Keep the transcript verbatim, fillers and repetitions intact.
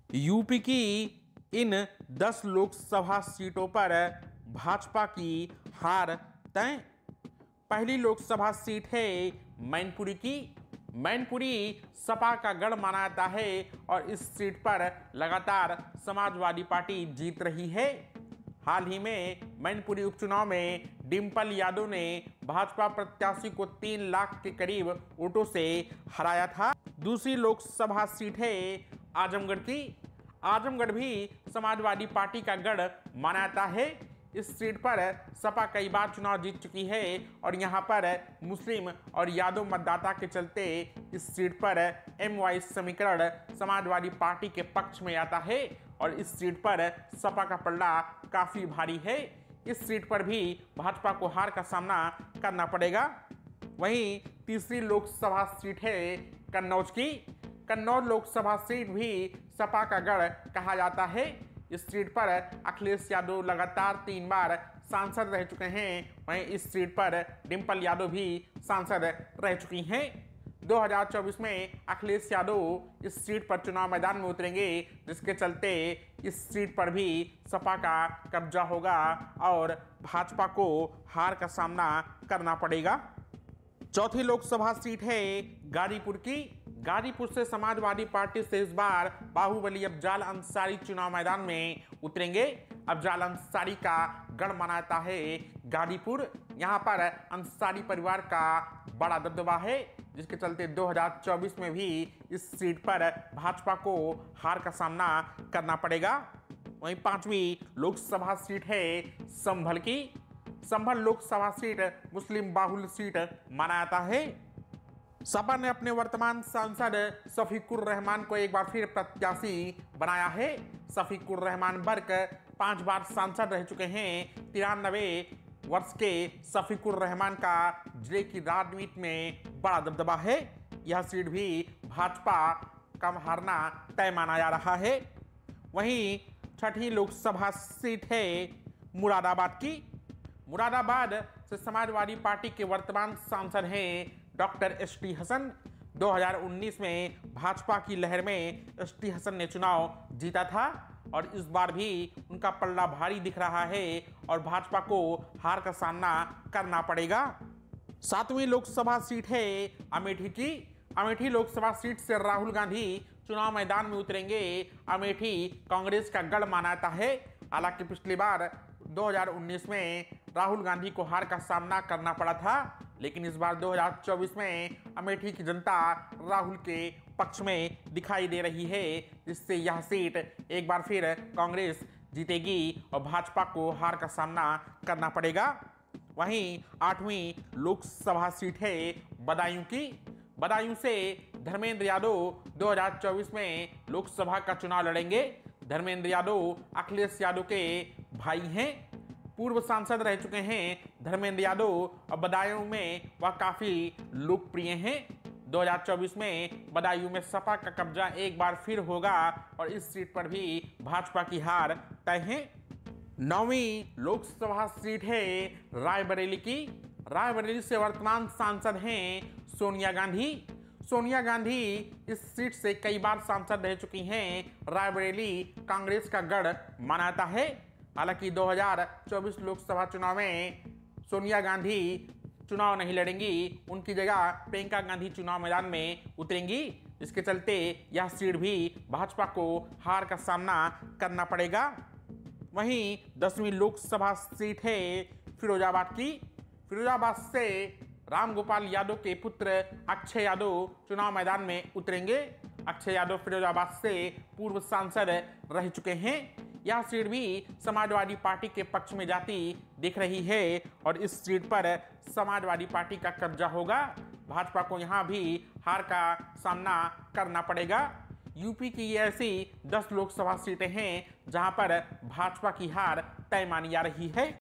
UP की इन दस लोकसभा सीटों पर भाजपा की हार तय। पहली लोकसभा सीट है मैनपुरी की। मैनपुरी सपा का गढ़ माना जाता है और इस सीट पर लगातार समाजवादी पार्टी जीत रही है। हाल ही में मैनपुरी उपचुनाव में डिंपल यादव ने भाजपा प्रत्याशी को तीन लाख के करीब वोटों से हराया था। दूसरी लोकसभा सीट है आजमगढ़ की। आजमगढ़ भी समाजवादी पार्टी का गढ़ माना जाता है। इस सीट पर सपा कई बार चुनाव जीत चुकी है और यहां पर मुस्लिम और यादव मतदाता के चलते इस सीट पर एम वाई समीकरण समाजवादी पार्टी के पक्ष में आता है और इस सीट पर सपा का पलड़ा काफी भारी है। इस सीट पर भी भाजपा को हार का सामना करना पड़ेगा। वहीं तीसरी लोकसभा सीट है कन्नौज की। कन्नौज लोकसभा सीट भी सपा का गढ़ कहा जाता है। इस सीट पर अखिलेश यादव लगातार तीन बार सांसद रह चुके हैं। वहीं इस सीट पर डिंपल यादव भी सांसद रह चुकी हैं। दो हज़ार चौबीस में अखिलेश यादव इस सीट पर चुनाव मैदान में उतरेंगे, जिसके चलते इस सीट पर भी सपा का कब्जा होगा और भाजपा को हार का सामना करना पड़ेगा। चौथी लोकसभा सीट है गाजीपुर की। गाजीपुर से समाजवादी पार्टी से इस बार बाहुबली अफजाल अंसारी चुनाव मैदान में उतरेंगे। अफजाल अंसारी का गढ़ माना जाता है गाजीपुर। यहां पर अंसारी परिवार का बड़ा दबदबा है, जिसके चलते दो हज़ार चौबीस में भी इस सीट पर भाजपा को हार का सामना करना पड़ेगा। वहीं पांचवी लोकसभा सीट है संभल की। संभल लोकसभा सीट मुस्लिम बाहुल सीट माना जाता है। सपा ने अपने वर्तमान सांसद शफीकुर रहमान को एक बार फिर प्रत्याशी बनाया है। शफीकुर रहमान बर्क पांच बार सांसद रह चुके हैं। तिरानवे वर्ष के शफीकुर रहमान का जिले की राजनीति में बड़ा दबदबा है। यह सीट भी भाजपा का हारना तय माना जा रहा है। वहीं छठी लोकसभा सीट है मुरादाबाद की। मुरादाबाद से समाजवादी पार्टी के वर्तमान सांसद हैं डॉक्टर एस टी हसन। दो हज़ार उन्नीस में भाजपा की लहर में एस टी हसन ने चुनाव जीता था और इस बार भी उनका पलड़ा भारी दिख रहा है और भाजपा को हार का सामना करना पड़ेगा। सातवीं लोकसभा सीट है अमेठी की। अमेठी लोकसभा सीट से राहुल गांधी चुनाव मैदान में उतरेंगे। अमेठी कांग्रेस का गढ़ माना जाता है। हालांकि पिछली बार दो हज़ार उन्नीस में राहुल गांधी को हार का सामना करना पड़ा था, लेकिन इस बार दो हज़ार चौबीस में अमेठी की जनता राहुल के पक्ष में दिखाई दे रही है, जिससे यह सीट एक बार फिर कांग्रेस जीतेगी और भाजपा को हार का सामना करना पड़ेगा। वहीं आठवीं लोकसभा सीट है बदायूं की। बदायूं से धर्मेंद्र यादव दो हज़ार चौबीस में लोकसभा का चुनाव लड़ेंगे। धर्मेंद्र यादव अखिलेश यादव के भाई हैं। पूर्व सांसद रह चुके हैं धर्मेंद्र यादव और बदायूं में वह काफी लोकप्रिय हैं। दो हज़ार चौबीस में बदायूं में सपा का कब्जा एक बार फिर होगा और इस सीट पर भी भाजपा की हार तय है। नौवीं लोकसभा सीट है रायबरेली की। रायबरेली से वर्तमान सांसद हैं सोनिया गांधी। सोनिया गांधी इस सीट से कई बार सांसद रह चुकी हैं। रायबरेली कांग्रेस का गढ़ माना जाता है। हालांकि दो हज़ार चौबीस लोकसभा चुनाव में सोनिया गांधी चुनाव नहीं लड़ेंगी। उनकी जगह प्रियंका गांधी चुनाव मैदान में उतरेंगी, जिसके चलते यह सीट भी भाजपा को हार का सामना करना पड़ेगा। वहीं दसवीं लोकसभा सीट है फिरोजाबाद की। फिरोजाबाद से रामगोपाल यादव के पुत्र अक्षय यादव चुनाव मैदान में उतरेंगे। अक्षय यादव फिरोजाबाद से पूर्व सांसद रह चुके हैं। यह सीट भी समाजवादी पार्टी के पक्ष में जाती दिख रही है और इस सीट पर समाजवादी पार्टी का कब्जा होगा। भाजपा को यहां भी हार का सामना करना पड़ेगा। यूपी की ऐसी दस लोकसभा सीटें हैं जहां पर भाजपा की हार तय मानी जा रही है।